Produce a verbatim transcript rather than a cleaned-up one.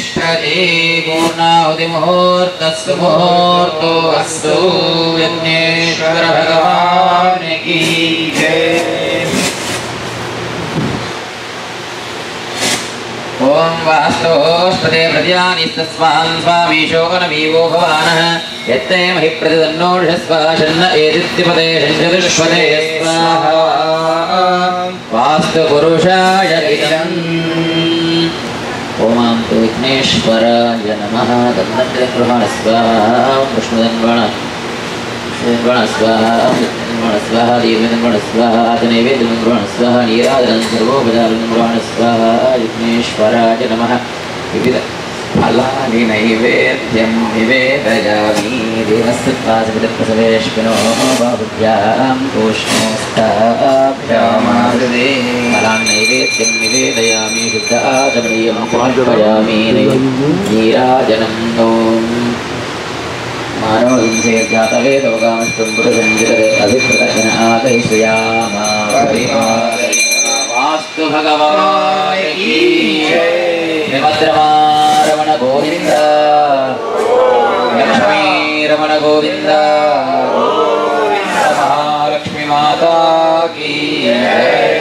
प्रतिष्ठते पूर्णाहुतिमुहूर्तस्तु मुहूर्तो अस्तु विघ्नेश्वर भगवान की जय। ओम वास्तोष्पदे प्रत्यानिस्तस्मान् स्वामीशो नवीवो भवानः यत्ते महि प्रतिदन्नोषस्वाशन्न एदित्यपदे षण्चतुष्पदे स्वाहा वास्तुपुरुषाय इदम्। ओमां तु विघ्नेश्वराय नमः। दन्नगृहाण स्वाहा विष्णुदन्वण गण स्वाहा गण स्वाहा देवगण स्वाहा नैवेद्यगण स्वाहा नीराजनं सर्वोपचारगण स्वाहा विघ्नेश्वराय नमः। विविध फलानि नैवेद्यं निवेदयामि देवस्तत्पासविदप्रसवेश्विनो बाहुभ्यां तूष्णोस्ताभ्यामादे फलानि नैवेद्यं निवेदयामि शुद्धाचमनीयं समर्पयामि नीराजनं ॐ मानव हिंसे जातवेदो कामष्टं पुरुषञ्जते अभिप्रदर्शन आकैश्रयामा वास्तु भगवान की जय। भद्रमारमण गोविंद लक्ष्मी रमण गोविंद महालक्ष्मी माता की जय।